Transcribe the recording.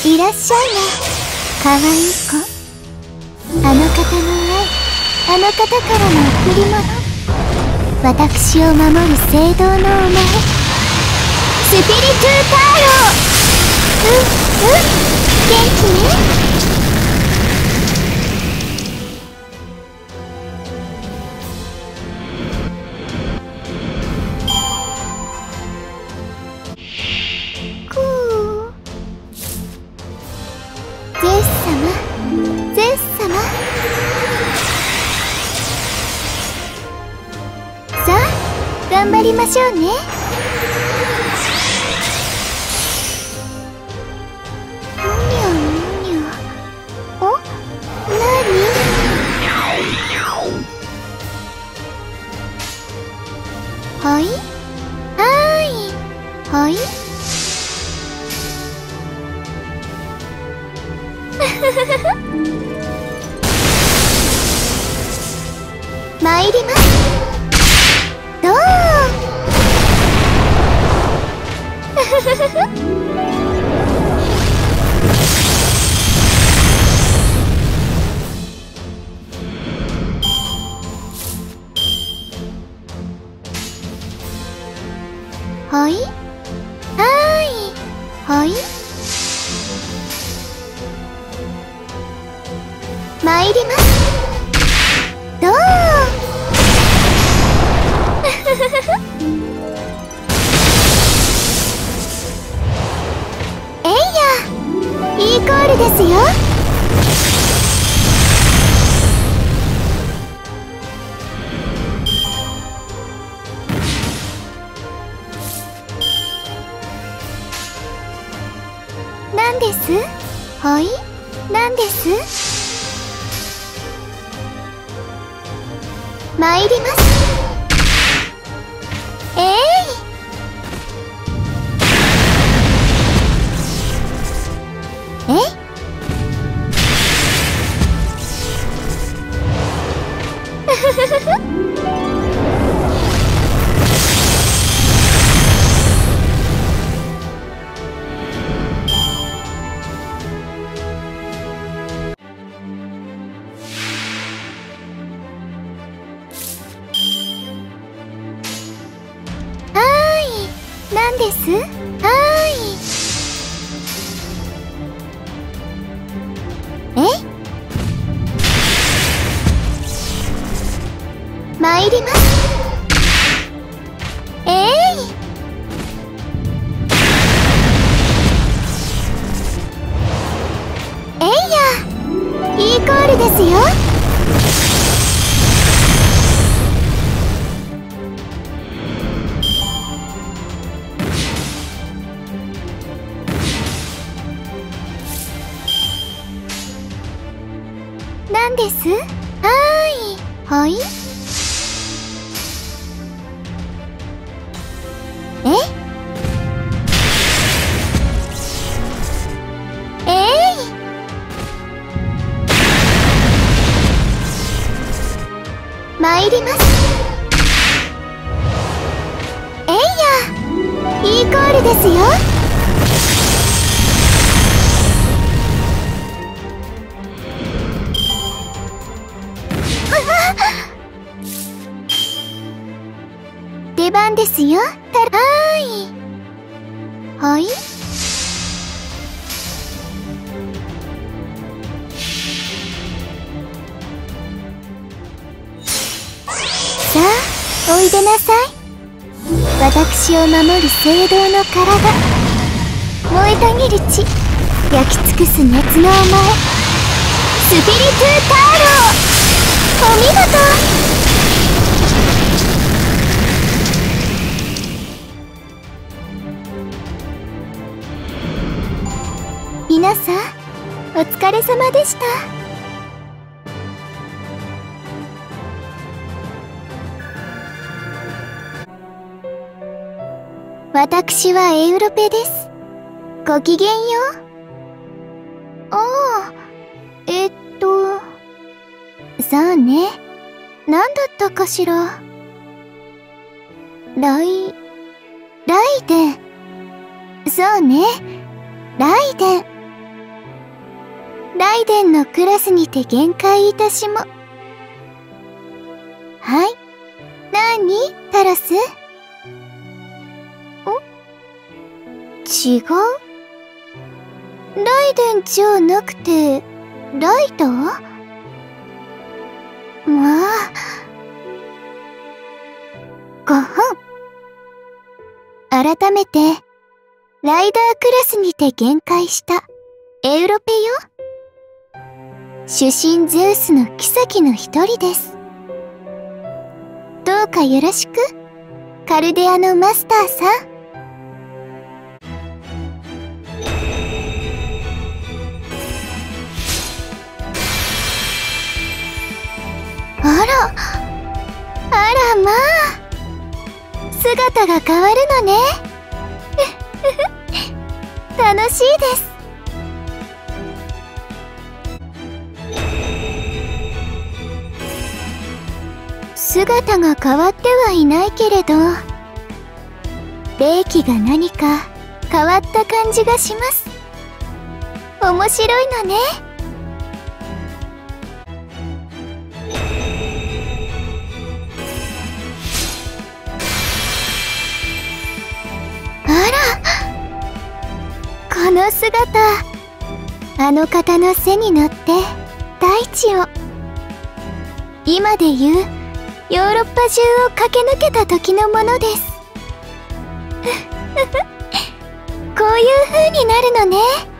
いらっしゃいね、かわいい子。あの方の愛、あの方からの贈り物。私を守る聖堂のお前、スピリトゥーターロー。元気ね。ゼウス様、ゼウス様。さあ、頑張りましょうね。むにゃむにゃ。お、なに？はい？はい？参ります。どうはい？はい？参ります。どうえいや、いいコールですよ。なんです？はい？なんです？参ります。なんです？参ります。いいコールですよ。なんです？はい？参ります。いいコールですよ。出番ですよ。はい？さあ、おいでなさい。私を守る聖堂の体、燃えたぎる血、焼き尽くす熱のお前、スピリトゥーターロー。お見事。皆さん、お疲れ様でした。私はエウロペです。ごきげんよう。さあね、なんだったかしら。ライデン。そうね、ライデン。 ライデンのクラスにて限界いたしも。はい。なに、タロス？違う？ライデンじゃなくて、ライダー？まあ。ご本。改めて、ライダークラスにて限界したエウロペよ。主神ゼウスの妃の一人です。どうかよろしく、カルデアのマスターさん。あらまあ。姿が変わるのね。楽しいです。姿が変わってはいないけれど、霊気が何か変わった感じがします。面白いのね。この姿、あの方の背に乗って大地を、今で言うヨーロッパ中を駆け抜けた時のものです。こういう風になるのね。